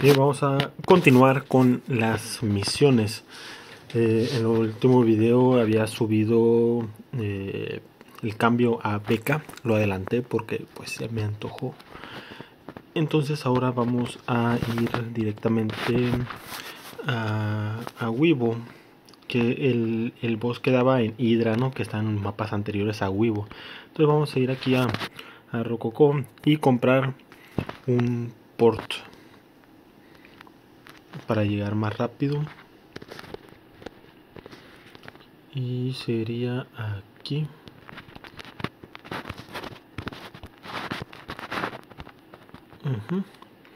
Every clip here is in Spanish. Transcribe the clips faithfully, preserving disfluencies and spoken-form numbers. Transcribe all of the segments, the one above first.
Bien, vamos a continuar con las misiones. Eh, en el último video había subido eh, el cambio a beca, lo adelanté porque pues se me antojó. Entonces ahora vamos a ir directamente a, a Wibo, que el, el boss quedaba en Hydra, ¿no? Que está en mapas anteriores a Wibo. Entonces vamos a ir aquí a, a Rokoko y comprar un port para llegar más rápido, y sería aquí. Uh-huh.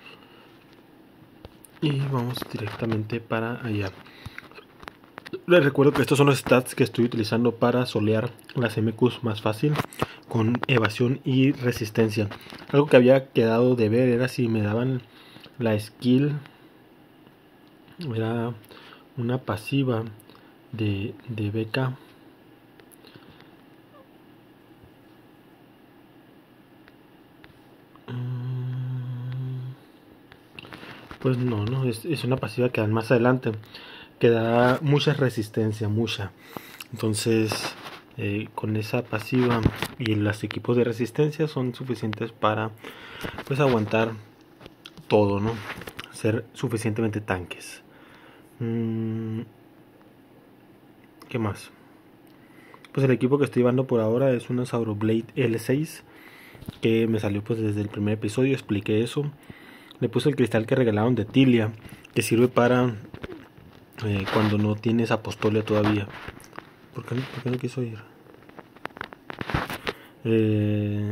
Y vamos directamente para allá. Les recuerdo que estos son los stats que estoy utilizando para solear las M Qs más fácil, con evasión y resistencia. Algo que había quedado de ver era si me daban la skill, era una pasiva de, de beca. Pues no, no, es, es una pasiva que dan más adelante, que da mucha resistencia, mucha. Entonces, eh, con esa pasiva y los equipos de resistencia son suficientes para pues aguantar todo, ¿no? Ser suficientemente tanques. Mm, ¿Qué más? Pues el equipo que estoy llevando por ahora es una Sauroblade L seis, que me salió pues desde el primer episodio, expliqué eso. Le puse el cristal que regalaron de Tilia, que sirve para eh, cuando no tienes apostolia todavía. ¿Por qué no, por qué no quiso ir? Eh,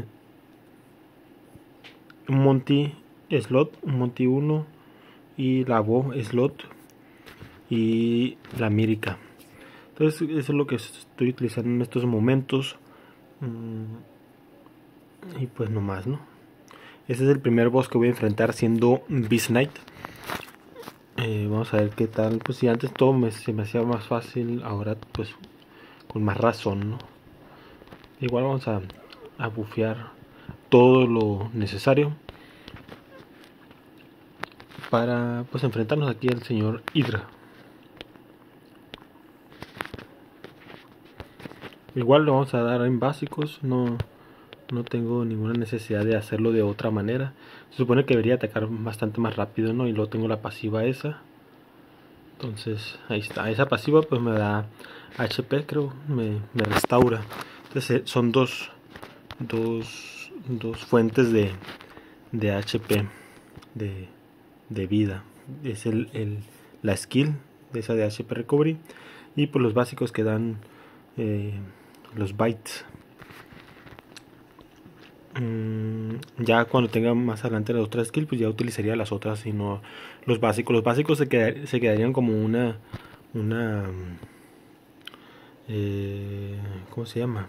un Monty slot, un Monty uno, y la Bo slot y la Mírica. Entonces eso es lo que estoy utilizando en estos momentos. Mm, y pues no más, ¿no? Este es el primer boss que voy a enfrentar siendo Beast Knight. Eh, vamos a ver qué tal. Pues si antes todo me, se me hacía más fácil, ahora pues con más razón, ¿no? Igual vamos a, a bufear todo lo necesario para pues enfrentarnos aquí al señor Hydra. Igual lo vamos a dar en básicos, no, no tengo ninguna necesidad de hacerlo de otra manera. Se supone que debería atacar bastante más rápido, ¿no? Y luego tengo la pasiva esa. Entonces ahí está, esa pasiva pues me da H P, creo, me, me restaura. Entonces son dos, dos, dos fuentes de, de H P, de, de vida. Es el, el, la skill de esa de H P Recovery, y pues los básicos que dan eh, los bytes. Mm, ya cuando tenga más adelante las otras skills, pues ya utilizaría las otras y no los básicos. Los básicos se, quedar, se quedarían como una una eh, ¿cómo se llama?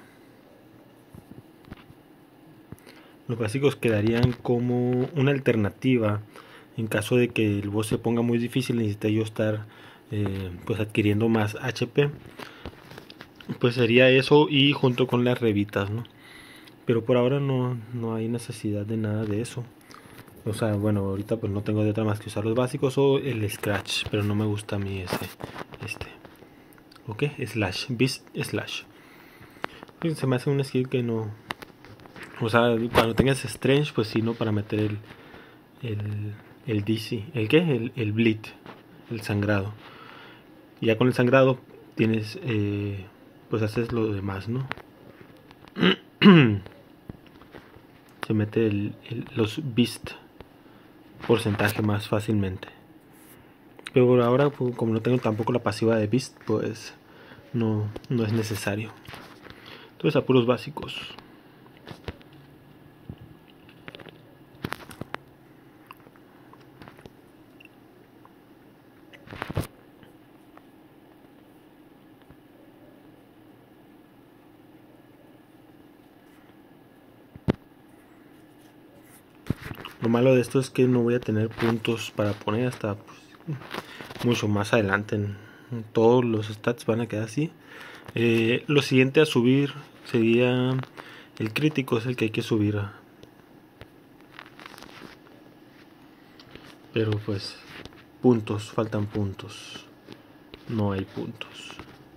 Los básicos quedarían como una alternativa en caso de que el boss se ponga muy difícil, necesite yo estar eh, pues adquiriendo más H P. Pues sería eso, y junto con las revitas, ¿no? Pero por ahora no, no hay necesidad de nada de eso. O sea, bueno, ahorita pues no tengo de otra más que usar los básicos o el Scratch, pero no me gusta a mí este. este. ¿Ok? Slash, Beast Slash. Pues se me hace un skill que no... O sea, cuando tengas Strange, pues sí, ¿no? Para meter el... El, el D C. ¿El qué? El, el Bleed. El sangrado. Y ya con el sangrado tienes... Eh, pues haces lo demás, ¿no? Se mete el, el, los Beast porcentaje más fácilmente. Pero por ahora, pues, como no tengo tampoco la pasiva de Beast, pues no, no es necesario. Entonces a puros básicos. Lo malo de esto es que no voy a tener puntos para poner hasta pues, mucho más adelante. Todos los stats van a quedar así. Eh, lo siguiente a subir sería el crítico, es el que hay que subir. Pero pues puntos, faltan puntos. No hay puntos.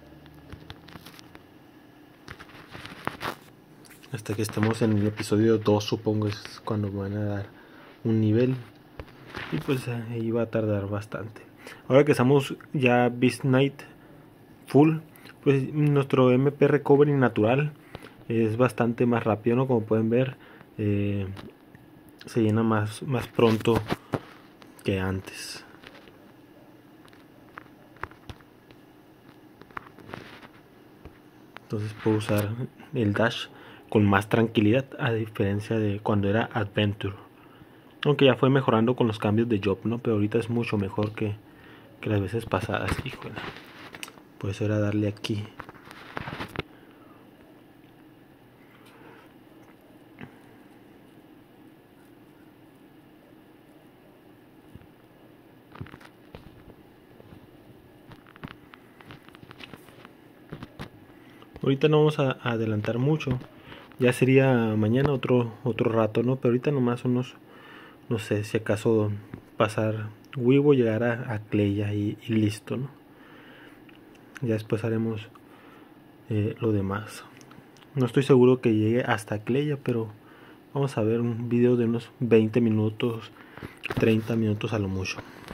Hasta que estemos en el episodio dos, supongo es cuando van a dar un nivel. Y pues ahí va a tardar bastante. Ahora que estamos ya Beast Knight full, pues nuestro M P Recovery natural es bastante más rápido, ¿no? Como pueden ver, eh, se llena más, más pronto que antes. Entonces puedo usar el dash con más tranquilidad, a diferencia de cuando era Adventure. Aunque ya fue mejorando con los cambios de job, ¿no? Pero ahorita es mucho mejor que, que las veces pasadas. Híjole. Pues era darle aquí. Ahorita no vamos a, a adelantar mucho. Ya sería mañana otro otro rato, ¿no? Pero ahorita nomás unos, no sé, si acaso pasar Weibo, llegar a, a Cleya y, y listo, ¿no? Ya después haremos eh, lo demás. No estoy seguro que llegue hasta Cleya, pero vamos a ver un video de unos veinte minutos, treinta minutos a lo mucho.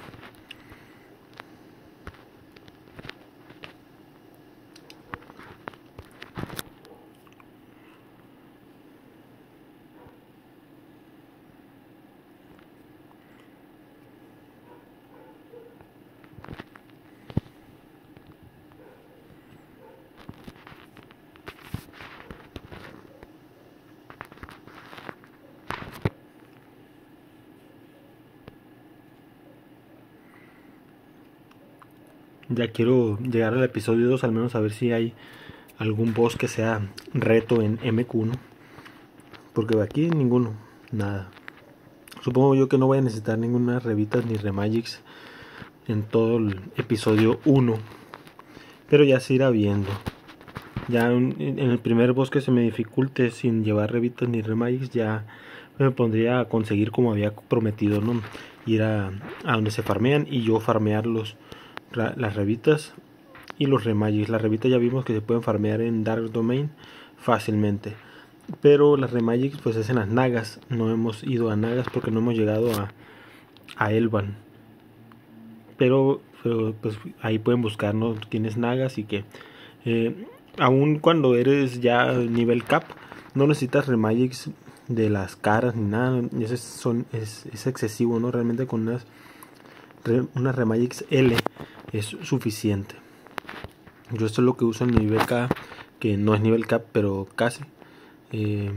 Ya quiero llegar al episodio dos, al menos a ver si hay algún boss que sea reto en M Q, ¿no? Porque aquí ninguno, nada. Supongo yo que no voy a necesitar ninguna revitas ni remagics en todo el episodio uno. Pero ya se irá viendo. Ya en el primer boss que se me dificulte sin llevar revitas ni remagics, ya me pondría a conseguir como había prometido, ¿no? Ir a, a donde se farmean y yo farmear los, las revitas y los remagics. Las revitas ya vimos que se pueden farmear en Dark Domain fácilmente. Pero las remagics pues es en las Nagas. No hemos ido a Nagas porque no hemos llegado a, a Elban. Pero, pero pues ahí pueden buscar, ¿no? Tienes Nagas y que eh, aun cuando eres ya nivel cap, no necesitas remagics de las caras ni nada. Eso es, son, es, es excesivo, ¿no? Realmente con unas, re, unas remagics L es suficiente. Yo esto es lo que uso en mi B K, que no es nivel cap, pero casi. Eh,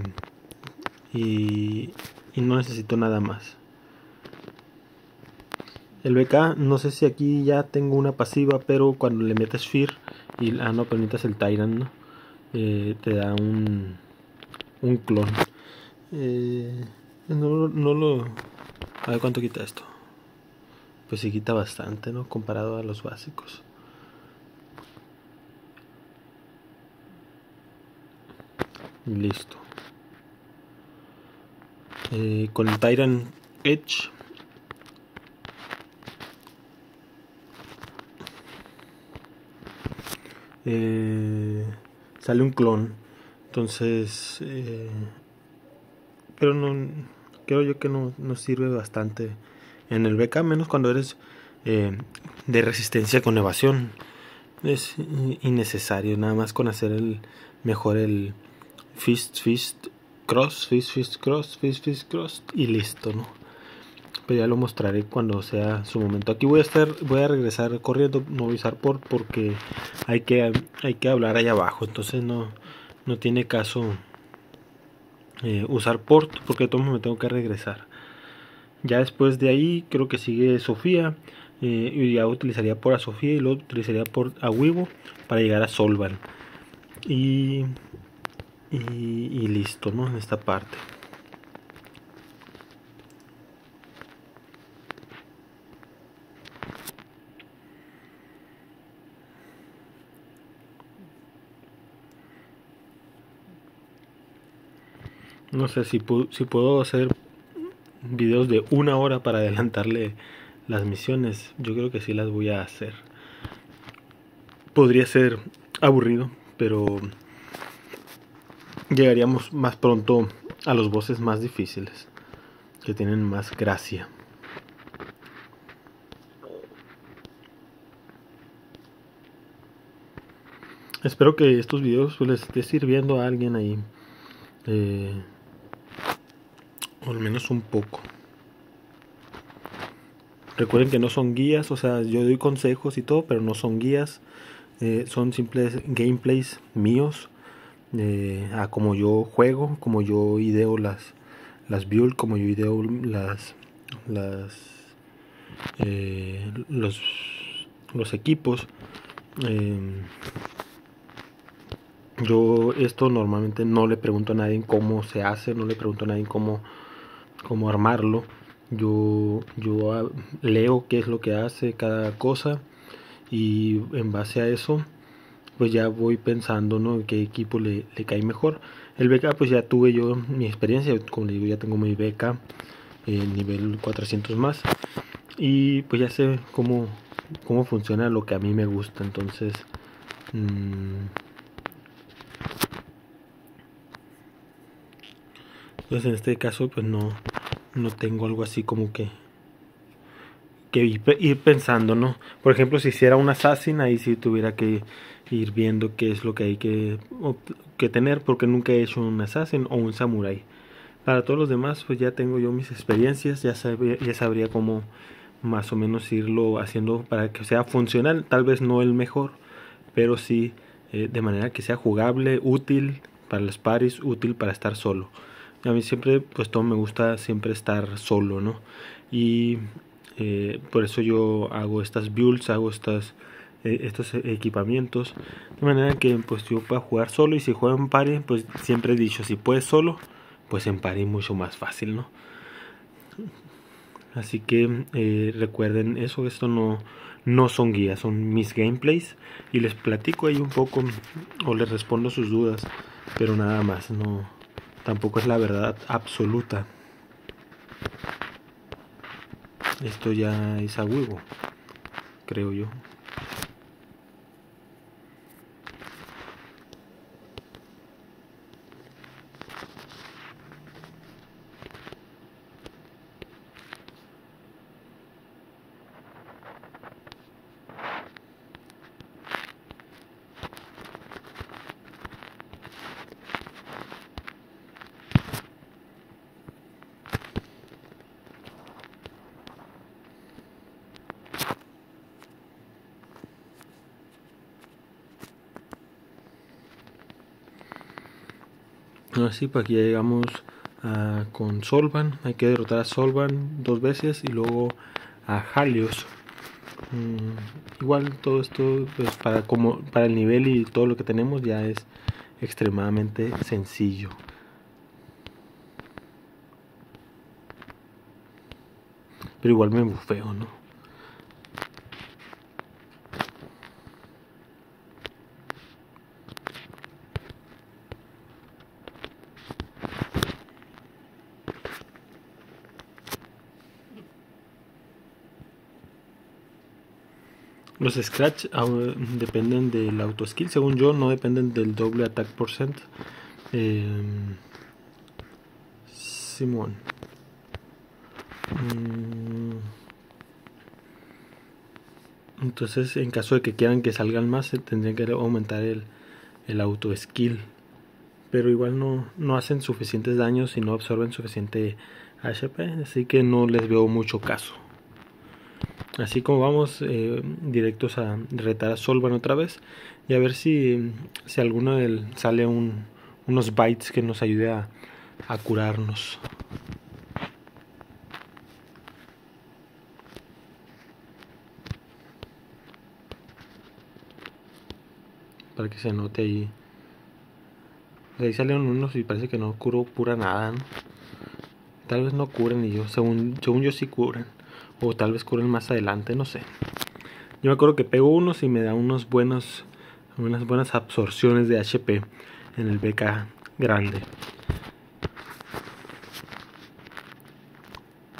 y, y no necesito nada más. El B K, no sé si aquí ya tengo una pasiva, pero cuando le metes Fear y ah no, permitas el Tyrant, ¿no? Eh, te da un un clon. Eh, no, no lo. A ver cuánto quita esto. Pues sí quita bastante, ¿no? Comparado a los básicos. Listo. Eh, con el Tyrant Edge. Eh, sale un clon. Entonces. Eh, pero no. Creo yo que no, no sirve bastante en el B K, menos cuando eres eh, de resistencia con evasión. Es innecesario, nada más con hacer el mejor el fist, fist, cross, fist, fist, cross, fist, fist, cross y listo, ¿no? Pero ya lo mostraré cuando sea su momento. Aquí voy a estar, voy a regresar corriendo, no voy a usar port porque hay que, hay que hablar allá abajo, entonces no, no tiene caso eh, usar port porque de todos modos me tengo que regresar. Ya después de ahí creo que sigue Sofía. Eh, y ya utilizaría por a Sofía y luego utilizaría por a Weibo para llegar a Solvan. Y, y, y listo, ¿no? En esta parte. No sé si, pu si puedo hacer videos de una hora para adelantarle las misiones, yo creo que sí las voy a hacer. Podría ser aburrido, pero llegaríamos más pronto a los bosses más difíciles, que tienen más gracia. Espero que estos videos pues, les esté sirviendo a alguien ahí, eh, o al menos un poco. Recuerden que no son guías, o sea, yo doy consejos y todo, pero no son guías, eh, son simples gameplays míos, eh, a como yo juego, como yo ideo las, las builds, como yo ideo las, las eh, los, los equipos. Eh, yo esto normalmente no le pregunto a nadie cómo se hace, no le pregunto a nadie cómo, cómo armarlo. Yo, yo leo qué es lo que hace cada cosa y en base a eso pues ya voy pensando, ¿no?, qué equipo le, le cae mejor. El B K pues ya tuve yo mi experiencia, como le digo, ya tengo mi B K eh, nivel cuatrocientos más y pues ya sé cómo, cómo funciona lo que a mí me gusta. Entonces mmm, entonces en este caso pues no, no tengo algo así como que que ir pensando, ¿no? Por ejemplo, si hiciera un assassin, ahí sí tuviera que ir viendo qué es lo que hay que, que tener, porque nunca he hecho un assassin o un samurai. Para todos los demás pues ya tengo yo mis experiencias, ya sabría, ya sabría cómo más o menos irlo haciendo para que sea funcional, tal vez no el mejor, pero sí eh, de manera que sea jugable, útil para los paris, útil para estar solo. A mí siempre, pues todo me gusta siempre estar solo, ¿no? Y eh, por eso yo hago estas builds, hago estas, eh, estos equipamientos, de manera que pues yo pueda jugar solo, y si juego en party, pues siempre he dicho, si puedes solo, pues en party mucho más fácil, ¿no? Así que eh, recuerden eso, esto no, no son guías, son mis gameplays y les platico ahí un poco o les respondo sus dudas, pero nada más, no, tampoco es la verdad absoluta. Esto ya es a huevo, creo yo. Así, pues aquí ya llegamos a, con Solvan. Hay que derrotar a Solvan dos veces y luego a Halios. Mm, igual todo esto pues para, como, para el nivel y todo lo que tenemos ya es extremadamente sencillo. Pero igual me bufeo, ¿no? Los scratch uh, dependen del auto skill, según yo, no dependen del doble attack percent. Eh, Simón. Mm, entonces, en caso de que quieran que salgan más, tendrían que aumentar el, el auto skill. Pero igual no, no hacen suficientes daños y no absorben suficiente H P, así que no les veo mucho caso. Así como vamos eh, directos a retar a Solvan otra vez y a ver si, si alguno de él sale un, unos bites que nos ayude a, a curarnos. Para que se note ahí. Ahí salieron unos y parece que no curó pura nada, ¿no? Tal vez no curen y yo, según, según yo sí curan. O tal vez curen más adelante, no sé. Yo me acuerdo que pego unos y me da unos buenos, unas buenas absorciones de H P en el B K grande.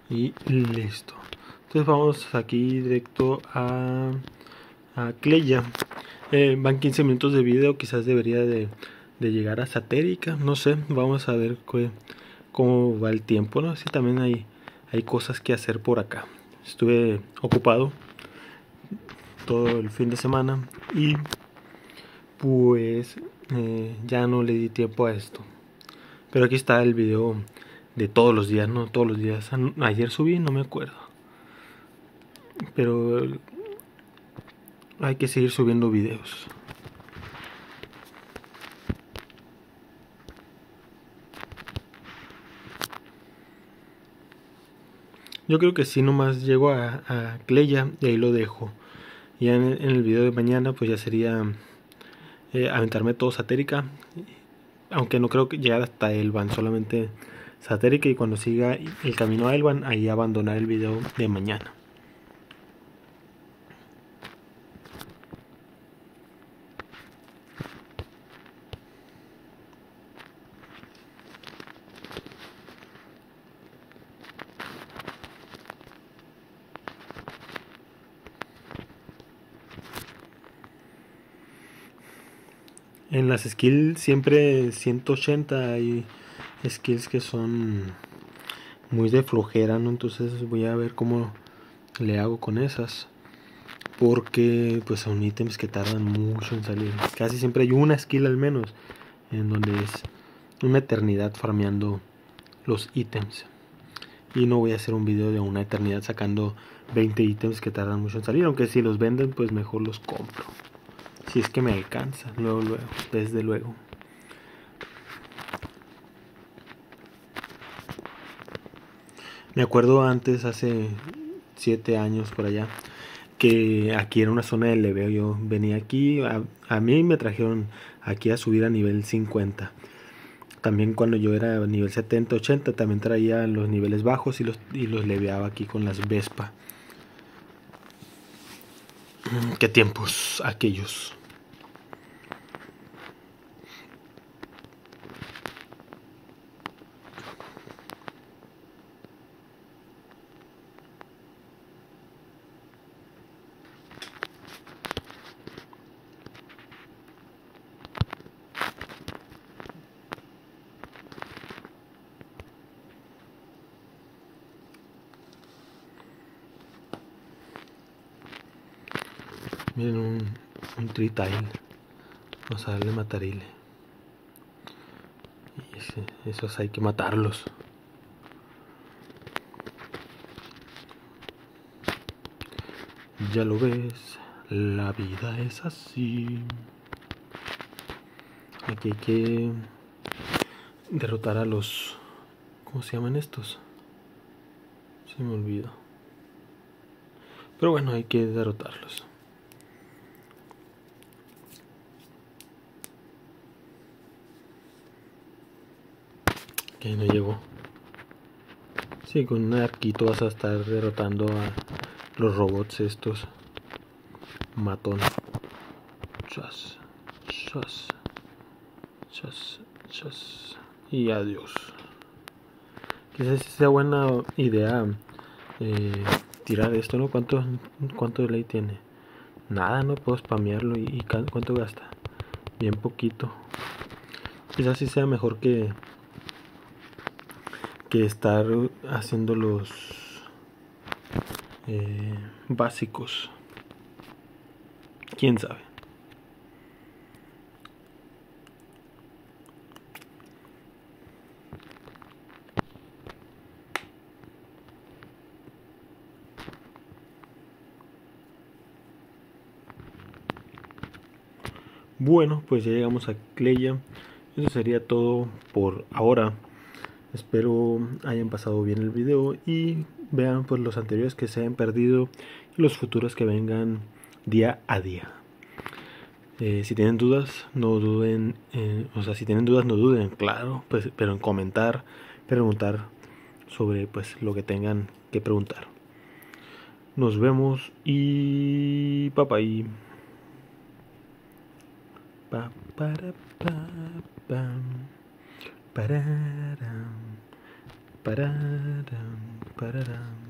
y listo. Entonces vamos aquí directo a, a Cleya. Eh, van quince minutos de video, quizás debería de, de llegar a Satérica, no sé, vamos a ver qué, cómo va el tiempo, ¿no? Sí, también hay, hay cosas que hacer por acá. Estuve ocupado todo el fin de semana y pues eh, ya no le di tiempo a esto. Pero aquí está el video de todos los días, ¿no? Todos los días. Ayer subí, no me acuerdo. Pero hay que seguir subiendo videos. Yo creo que sí, nomás llego a, a Cleya y ahí lo dejo. Ya en, en el video de mañana pues ya sería eh, aventarme todo Satérica. Aunque no creo que llegar hasta Elban, solamente Satérica, y cuando siga el camino a Elban, ahí abandonar el video de mañana. En las skills siempre ciento ochenta, hay skills que son muy de flojera, ¿no? Entonces voy a ver cómo le hago con esas, porque pues son ítems que tardan mucho en salir. Casi siempre hay una skill al menos en donde es una eternidad farmeando los ítems, y no voy a hacer un video de una eternidad sacando veinte ítems que tardan mucho en salir, aunque si los venden pues mejor los compro, si es que me alcanza, luego, luego, desde luego. Me acuerdo antes, hace siete años por allá, que aquí era una zona de leveo. Yo venía aquí, a, a mí me trajeron aquí a subir a nivel cincuenta. También cuando yo era a nivel setenta, ochenta, también traía los niveles bajos y los, y los leveaba aquí con las Vespa. Qué tiempos aquellos. Miren, un, un Tritail. Vamos a darle matarile. Y ese, esos hay que matarlos. Ya lo ves, la vida es así. Aquí hay que derrotar a los... ¿Cómo se llaman estos? Se me olvidó. Pero bueno, hay que derrotarlos. Que no llegó. Sí, con un arquito vas a estar derrotando a los robots estos. Matón. Chas, chas, chas, chas. Y adiós. Quizás sea buena idea eh, tirar esto, ¿no? ¿Cuánto, cuánto delay tiene? Nada, no puedo spamearlo. ¿Y, y cuánto gasta? Bien poquito. Quizás sí sea mejor que que estar haciendo los eh, básicos. Quién sabe. Bueno, pues ya llegamos a Cleya. Eso sería todo por ahora. Espero hayan pasado bien el video y vean pues los anteriores que se hayan perdido y los futuros que vengan día a día. Eh, si tienen dudas, no duden, eh, o sea, si tienen dudas no duden, claro, pues, pero en comentar, preguntar sobre pues lo que tengan que preguntar. Nos vemos y papay. Pa para pa pam pararam pararam Pararán.